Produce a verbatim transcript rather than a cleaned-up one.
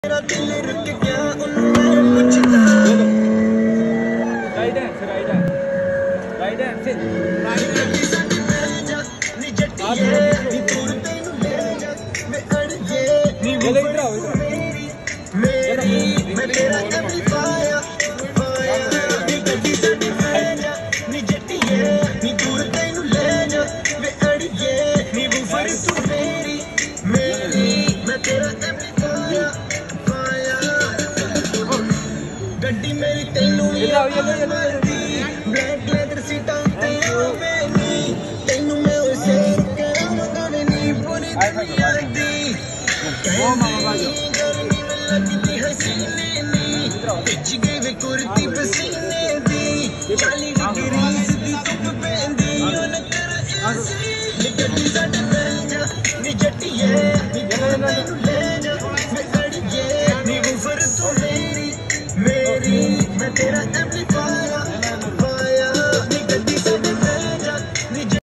मेरा दिल रुक गया उनमें पूछता right hand right hand right hand से राइट हैंड सन में जा नी जट्टी है नी दूर तेनू ले जा मैं अड़ जे नी वो इधर आओ इधर मेरी मैं तेरा एम्पलीफायर फायर नी गड्डी सन में जा नी जट्टी है नी दूर तेनू ले जा मैं अड़ जे नी वो फर तू मेरी मेरी मैं तेरा एम्पलीफायर गड्डी मेरी तेनू ब्लैक लेदर सीटा तेनू तेनू मैं उसे करांगा नी पूरी दुनिया दी गर्मी में लगती हसीने नी पिच गई वे कुर्ती पसीने दी चाली डिग्री दी धुप पैंदी उन कर ऐसी गड्डी साडे में जा नी जट्टी है नी तेनू ले जा मैं अड़ गए नी वो फिर तू मेरी मेरी मैं तेरा एम्पलीफायर